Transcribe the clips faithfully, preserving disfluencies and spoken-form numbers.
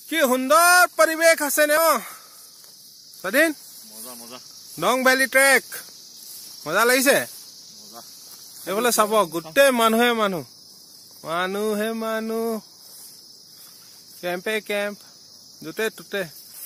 কি সুন্দৰ পৰিৱেশ আছে ন স্বাধীন মজা মজা ডং ভ্যালি ট্ৰেক মজা লাগিছে মজা এইফালে চাব গোটেই মানুহে মানুহ মানুহে মানুহ কেম্পে কেম্প দুটে টুটে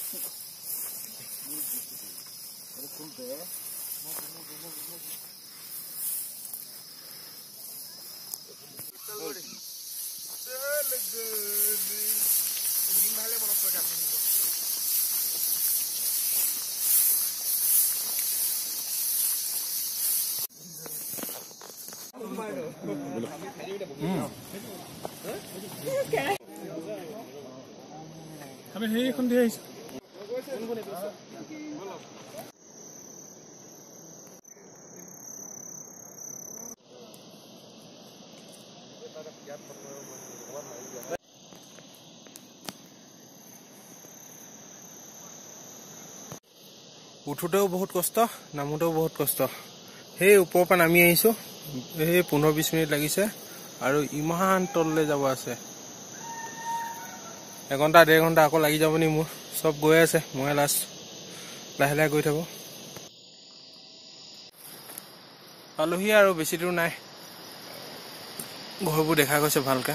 আমি সেইখন দিয়ে আহিছো উঠোতেও বহুত কষ্ট নামোতেও বহুত কষ্ট সেই ওপৰৰ পৰা নামি আহিছো এই পোন্ধৰ বিশ মিনিট লাগিছে আৰু ইমান তললৈ যাব আছে এঘণ্টা ডেৰ ঘণ্টা আকৌ লাগি যাব নি মোৰ সব গৈ আছে মই লাষ্ট লাহে লাহে গৈ থাকো পালোহি আৰু বেছি দূৰ নাই ঘৰবোৰ দেখা গৈছে ভালকে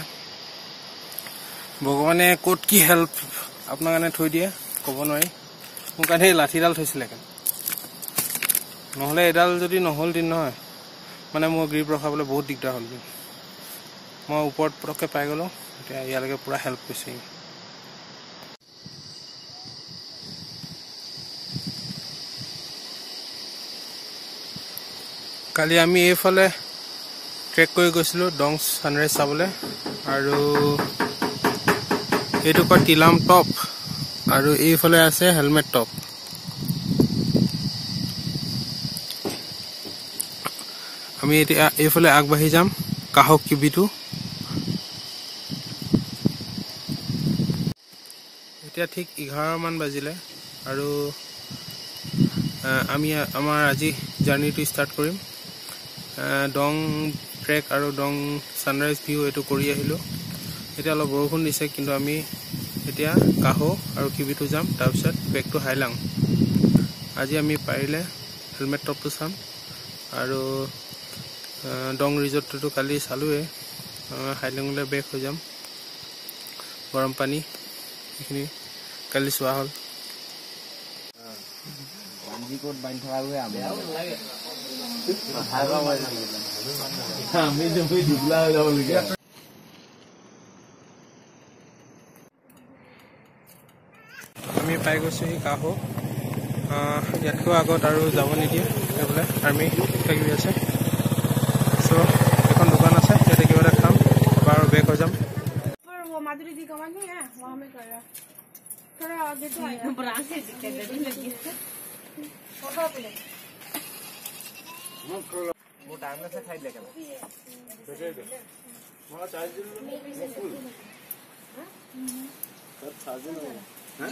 ভগৱানে ক'ত কি হেল্প আপোনাৰ কাৰণে থৈ দিয়ে ক'ব নোৱাৰি মোৰ কাৰণে লাঠিডাল থৈছিলে নহ'লে এডাল যদি নহ'ল দিন নহয় মানে মোৰ গ্ৰীপ ৰখাবলৈ বহুত দিগদাৰ হ'ল মই ওপৰত পটককৈ পাই গ'লোঁ এতিয়া ইয়ালৈকে পূৰা হেল্প কৰিছে কালি আমি এইফালে ট্ৰেক কৰি গৈছিলোঁ ডং ছানৰাইজ চাবলৈ আৰু এইটো কয় টিলাম টপ আৰু এইফালে আছে হেলমেট টপ আমি এতিয়া এইফালে আগবাঢ়ি যাম কাহক কিবিটো এতিয়া ঠিক এঘাৰ মান বাজিলে আৰু আমি আমাৰ আজি জাৰ্ণিটো ষ্টাৰ্ট কৰিম ডং ট্ৰেক আৰু ডং ছানৰাইজ ভিউ এইটো কৰি আহিলোঁ এতিয়া অলপ বৰষুণ দিছে কিন্তু আমি এতিয়া কাহো আৰু কিবিটো যাম তাৰপিছত বেগটো হাইলাং আজি আমি পাৰিলে হেলমেট টপটো চাম আৰু ডং ৰিজৰ্টটো কালি চালোৱে হাইলাংলৈ বেগ হৈ যাম গৰম পানী এইখিনি কালি চোৱা হ'ল আমি পাই গৈছো সি কাহো ইয়াতকৈ আগত আৰু যাব নিদিয়ে সেইবোলে আৰ্মি কিবা কিবি আছে চ' এখন দোকান আছে ইয়াতে কিবা এটা খাম বাৰু বেগ হৈ যাম माधुरी जी का नहीं है वहाँ में कर रहा थोड़ा आगे तो आया ब्रांच है दिक्कत नहीं लगी फोटो पे वो टाइम से खाई लेके बेटे दे वहां चार्ज नहीं फुल सब चार्ज नहीं हैं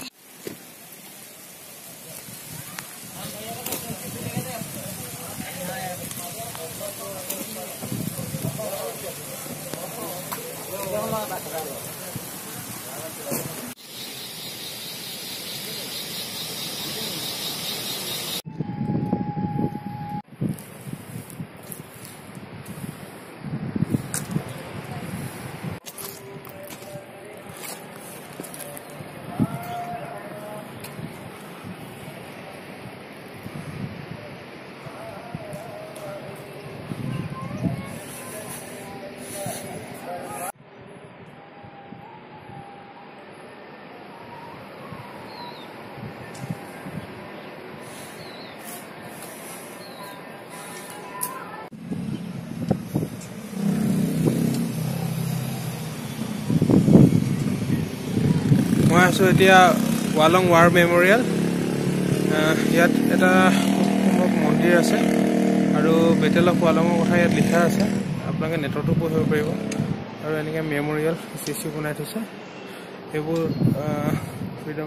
মই আছোঁ এতিয়া ৱালং ৱাৰ মেমৰিয়েল ইয়াত এটা মন্দিৰ আছে আৰু বেটেল অফ ৱালঙৰ কথা ইয়াত লিখা আছে আপোনালোকে নেটতো পঢ়িব পাৰিব আৰু এনেকৈ মেমৰিয়েল ষ্টেচু বনাই থৈছে সেইবোৰ ফ্ৰীডম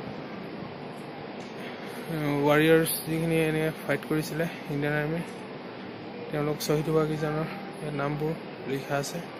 ৱাৰিয়াৰ্ছ যিখিনি এনেকৈ ফাইট কৰিছিলে ইণ্ডিয়ান আৰ্মি তেওঁলোক শ্বহীদ হোৱা কেইজনৰ নামবোৰ লিখা আছে।